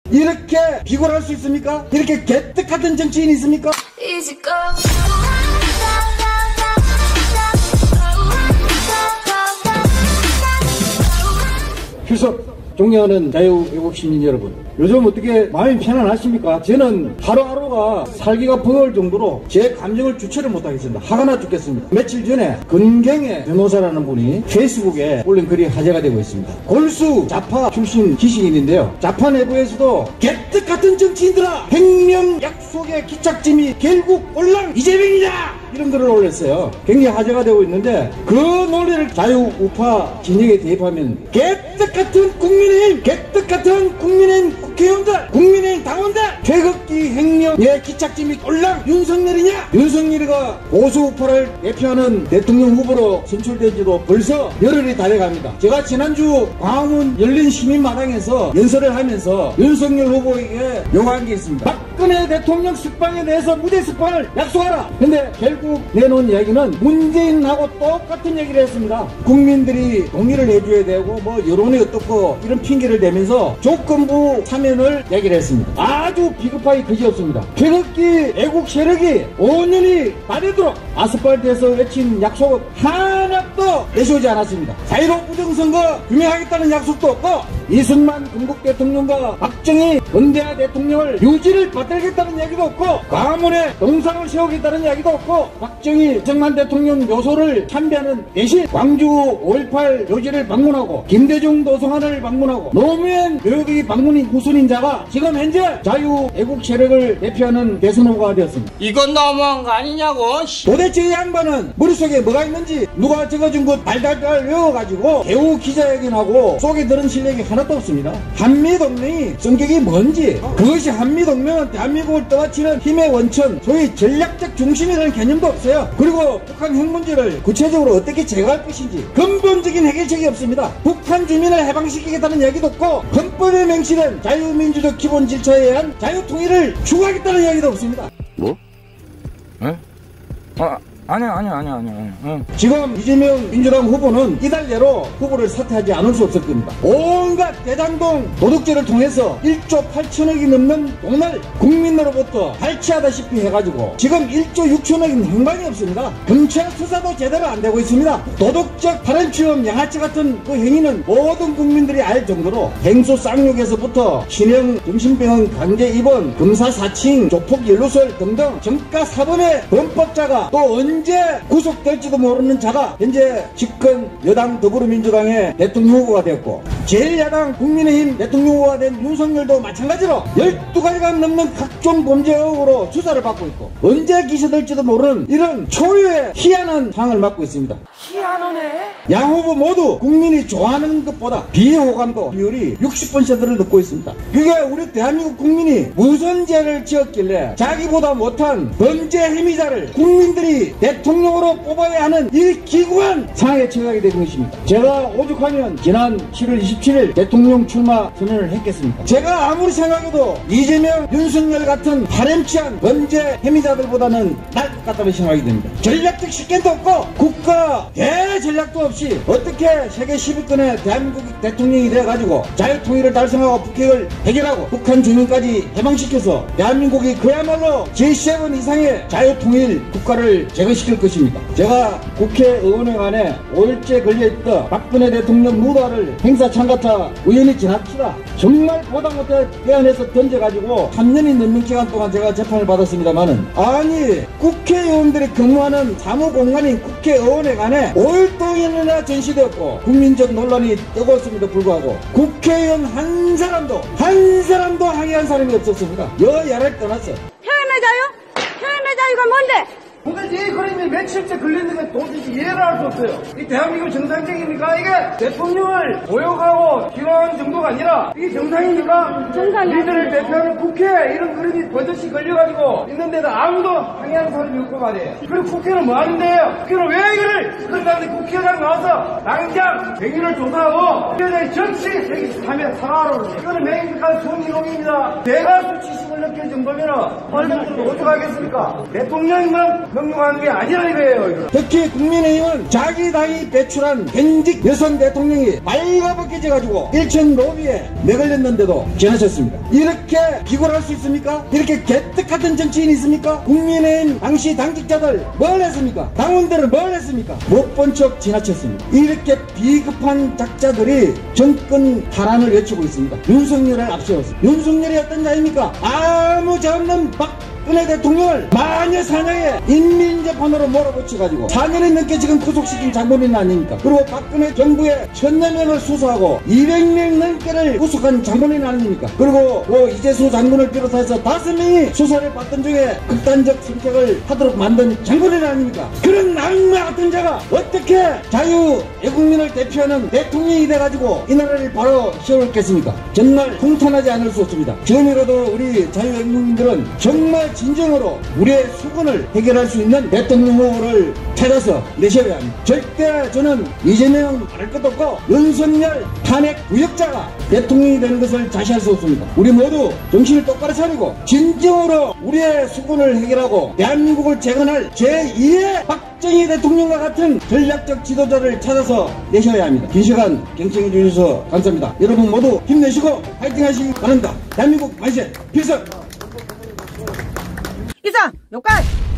이렇게 비굴할 수 있습니까? 이렇게 개떡 같은 정치인이 있습니까? 휴석 존경하는 자유애국시민 여러분, 요즘 어떻게 마음이 편안하십니까? 저는 하루하루가 살기가 버거울 정도로 제 감정을 주체를 못하겠습니다. 화가 나 죽겠습니다. 며칠 전에 근경의 변호사라는 분이 페이스북에 올린 글이 화제가 되고 있습니다. 골수 좌파 출신 지식인인데요, 좌파 내부에서도 개떡 같은 정치인들아, 횡령 약속의 기착짐이 결국 올랑 이재명이다, 이런 글을 올렸어요. 굉장히 화제가 되고 있는데, 그 논리를 자유우파 진영에 대입하면 개떡 같은 국민의힘, 개떡 같은 국민의힘 국회의원들, 국민의힘 당원들, 태극기 횡령의 기착짐이 올랑 윤석열이냐? 윤석열이가 보수우파를 대표하는 대통령 후보로 선출된 지도 벌써 열흘이 다 돼갑니다. 제가 지난주 광화문 열린 시민마당에서 연설을 하면서 윤석열 후보에게 요구한 게 있습니다. 박근혜 대통령 석방에 대해서 무죄 석방을 약속하라. 근데 결국 내놓은 이야기는 문재인하고 똑같은 얘기를 했습니다. 국민들이 동의를 해줘야 되고 뭐 여론이 어떻고 이런 핑계를 대면서 조건부 사면을 얘기를 했습니다. 아주 비겁하기 그지없습니다. 태극기 애국 세력이 5년이 다 되도록 아스팔트에서 외친 약속은 하나도 내세우지 않았습니다. 자유로운 부정선거 규명하겠다는 약속도 없고, 이승만 건국 대통령과 박정희 건대하 대통령을 유지를 받들겠다는 얘기도 없고, 광화문에 동상을 세우겠다는 이야기도 없고, 박정희 이승만 대통령 묘소를 참배하는 대신 광주 5.18 묘지를 방문하고 김대중 도서관을 방문하고 노무현 묘비 방문인 후순인 자가 지금 현재 자유애국 세력을 대표하는 대선 후보가 되었습니다. 이건 너무한 거 아니냐고. 도대체 이 양반은 머릿속에 뭐가 있는지 누가 적어준 것 달달달 외워가지고 개우 기자회견하고 속에 들은 실력이 하나도 없습니다. 한미동맹이 성격이 뭔지, 그것이 한미동맹은 대한민국을 떠받치는 힘의 원천, 소위 전략적 중심이라는 개념도 없어요. 그리고 북한 핵 문제를 구체적으로 어떻게 제거할 것인지 근본적인 해결책이 없습니다. 북한 주민을 해방시키겠다는 얘기도 없고, 헌법에 명시된 자유민주적 기본 질서에 의한 자유통일을 추구하겠다는 이야기도 없습니다. 뭐? 에? 아니야. 지금 이재명 민주당 후보는 이달 내로 후보를 사퇴하지 않을 수 없을 겁니다. 온갖 대장동 도둑질을 통해서 1조 8천억이 넘는 돈을 국민으로부터 탈취하다시피 해가지고 지금 1조 6천억인 행방이 없습니다. 검찰 수사도 제대로 안 되고 있습니다. 도덕적 파렴치험 양아치 같은 그 행위는 모든 국민들이 알 정도로 행수 쌍욕에서부터 신형 정신병원 강제 입원, 검사 사칭, 조폭 연루설 등등 정가 사범의 범법자가 또 언제 구속될지도 모르는 자가 현재 집권 여당 더불어민주당의 대통령 후보가 되었고, 제1야당 국민의힘 대통령 후보가 된 윤석열도 마찬가지로 12가지가 넘는 각종 범죄 의혹으로 수사를 받고 있고, 언제 기소될지도 모르는 이런 초유의 희한한 상황을 맡고 있습니다. 희한하네. 양 후보 모두 국민이 좋아하는 것보다 비호감도 비율이 60%를 넘고 있습니다. 그게 우리 대한민국 국민이 무슨 죄를 지었길래 자기보다 못한 범죄 행위자를 국민들이 대통령으로 뽑아야 하는 이 기구한 상황에 처하게 된 것입니다. 제가 오죽하면 지난 7월 27일 대통령 출마 선언을 했겠습니까? 제가 아무리 생각해도 이재명, 윤석열 같은 파렴치한 범죄 행위자들보다는 나을 것 같다는 생각이 듭니다. 전략적 실견도 없고 국가 대전략도 없이 어떻게 세계 10위권의 대한민국 대통령이 되어가지고 자유통일을 달성하고 북핵을 해결하고 북한 주민까지 해방시켜서 대한민국이 그야말로 G7 이상의 자유통일 국가를 제거시킬 것입니다. 제가 국회의원회관에 5일째 걸려있던 박근혜 대통령 무다를 행사 참가차 우연히 지나치다 정말 보다 못해 대안해서 던져가지고 3년이 넘는 기간 동안 제가 재판을 받았습니다만은, 아니 국회의원들이 근무하는 사무공간인 국회의원회관에 5일 동안이나 전시되었고 국민적 논란이 뜨거웠음에도 불구하고 국회의원 한 사람도 항의한 사람이 없었습니다. 여야를 떠났어요. 표현의 자유? 표현의 자유가 뭔데? 도대체 이 그림이 며칠째 걸리는 게 도대체 이해를 할 수 없어요. 이 대한민국 정상적입니까? 이게 대통령을 모욕하고 비호하는 정도가 아니라 이게 정상입니까? 정상이 우리들을 대표하는 국회 이런 그림이 버젓이 걸려가지고 있는데도 아무도 항의하는 사람이 없고 말이에요. 그리고 국회는 뭐 하는데요? 국회는 왜 이거를 그런다는데 국회의장 나와서 당장 백인을 조사하고 국회의장이 정치 여기 사면 사과하러 오는 거예요. 이거는 맹백한 손이놈입니다. 내가 수치심을 느낄 정도면 빨간불은 어떡하겠습니까? 대통령만 명령하는 게 아니라 이거예요. 이거. 특히 국민의힘은 자기 당이 배출한 현직 여성 대통령이 발가벗겨져가지고 일천 로비에 내걸렸는데도 지나쳤습니다. 이렇게 비굴할 수 있습니까? 이렇게 개떡 같은 정치인이 있습니까? 국민의힘 당시 당직자들 뭘 했습니까? 당원들은 뭘 했습니까? 못 본 척 지나쳤습니다. 이렇게 비급한 작자들이 정권 탈환을 외치고 있습니다. 윤석열을 앞세웠습니다. 윤석열이 어떤 자입니까? 아무 죄 없는 박근혜 대통령을 마녀 사냥에 인민재판으로 몰아붙여가지고 4년이 넘게 지금 구속시킨 장본인 아닙니까? 그리고 박근혜 정부의 1000여 명을 수사하고 200명 넘게를 구속한 장본인 아닙니까? 그리고 이재수 장군을 비롯해서 5명이 수사를 받던 중에 극단적 선택을 하도록 만든 장본인 아닙니까? 그런 악마 같은 자가 어떻게 자유애국민을 대표하는 대통령이 돼가지고 이 나라를 바로 세웠겠습니까? 정말 통탄하지 않을 수 없습니다. 지금이라도 우리 자유애국민들은 정말 진정으로 우리의 수건을 해결할 수 있는 대통령 후보를 찾아서 내셔야 합니다. 절대 저는 이재명 할 것도 없고 윤석열 탄핵 부역자가 대통령이 되는 것을 자시할 수 없습니다. 우리 모두 정신을 똑바로 차리고 진정으로 우리의 수건을 해결하고 대한민국을 재건할 제2의 박정희 대통령과 같은 전략적 지도자를 찾아서 내셔야 합니다. 긴 시간 경청해 주셔서 감사합니다. 여러분 모두 힘내시고 파이팅 하시기 바랍니다. 대한민국 만세 필승! 이상 여기까지.